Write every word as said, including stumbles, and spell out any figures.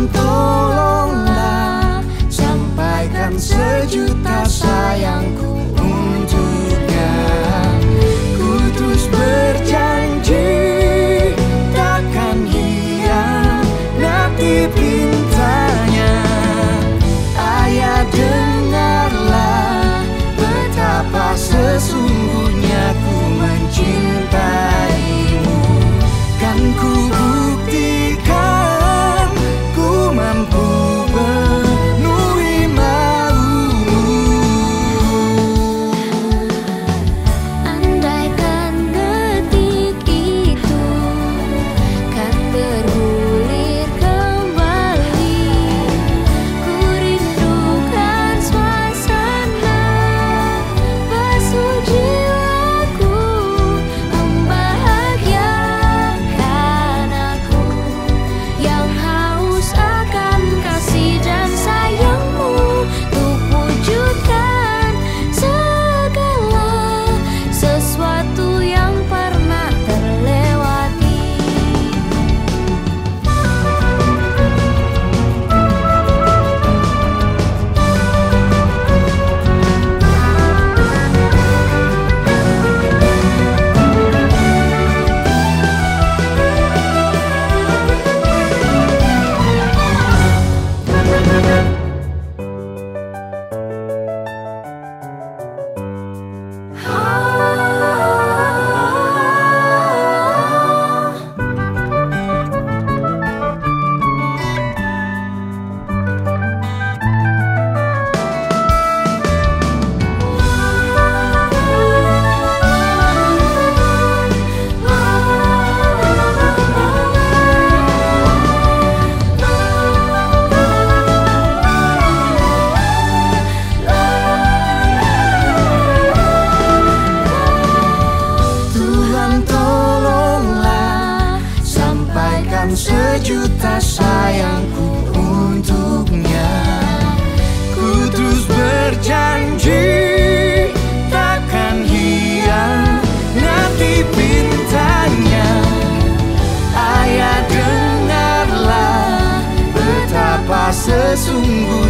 Tuhan tolonglah, sampaikan sejuta sayangku untuknya. Ku terus berjanji takkan hianati pintanya. Ayah dengarlah betapa sesungguhnya ku mencintaimu. Kan ku buktikan ku mampu penuhi maumu. Andaikan detik itu kan bergulir kembali, ku rindukan suasana basuh jiwaku, membahagiakan aku yang haus akan kasih dan sayangmu, untuk wujudkan segala sesuatu yang pernah terlewati. Tuhan tolonglah, sampaikan sejuta sayangku untuknya. Ku terus berjanji takkan hianati pintanya. Ayah dengarlah betapa sesungguhnya